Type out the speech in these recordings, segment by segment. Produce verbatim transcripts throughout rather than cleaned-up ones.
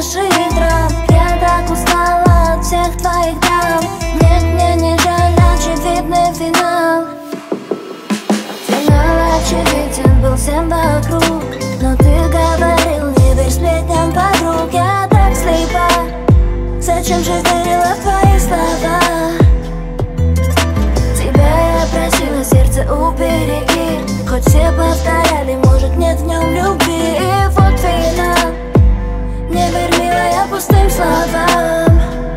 наших драм. Я так устала от всех твоих драм. Нет, мне не жаль, очевидный финал. Финал очевиден был всем вокруг, но ты говорил, не верь сплетням подруг. Я так слепа, зачем же верила в твои слова? Тебя я просила, сердце убереги, хоть все повторяли, может нет в нем любви. И вот финал, не верь, милая, пустым словам.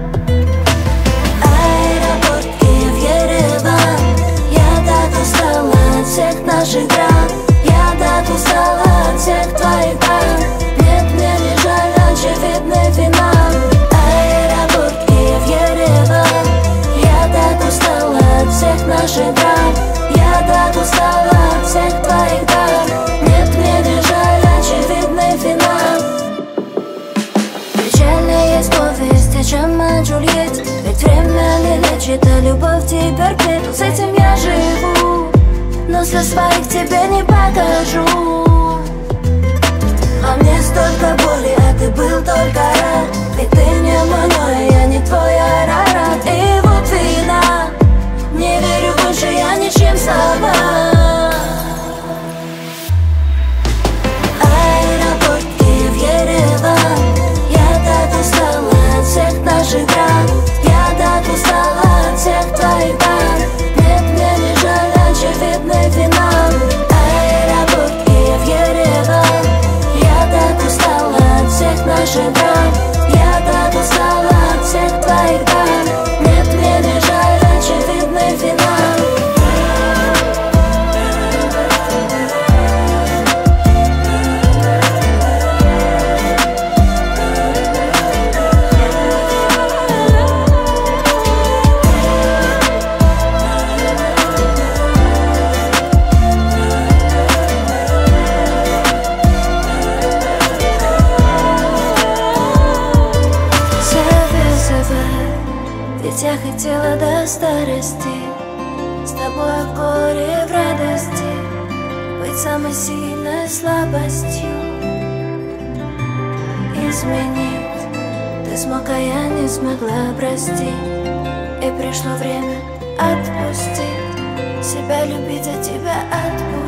Аэропорт, Киев, Ереван. Я так устала от всех наших драм. Я так устала от всех твоих драм. Нет, мне не жаль, очевидный финал. Аэропорт, Киев, Ереван. Я так устала от всех наших драм. Я так устала от всех твоих драм. Нет, мне не жаль, очевидный финал. Печальнее есть повести, чем о Джульетте. Ведь время не лечит, а любовь теперь петь. С этим я живу, но слез своих тебе не покажу. А мне столько боли, а ты был только рад. Ведь ты не мой, я не твой Арарат. И вот вина, не верю больше я ничем словам. Аэропорт, Киев, Ереван. Я так устала от всех наших драм. Я так устала от всех твоих драм. Нет, мне не жаль, очевидный финал. Аэропорт, Киев, Ереван. Я так устала от всех наших драм. Я так устала от всех твоих драм. Нет, мне не жаль, очевидный финал. Ведь я хотела до старости с тобой в горе, в радости, быть самой сильной слабостью. Изменить ты смог, а я не смогла, прости. И пришло время отпустить себя, любить, а тебя отпустить.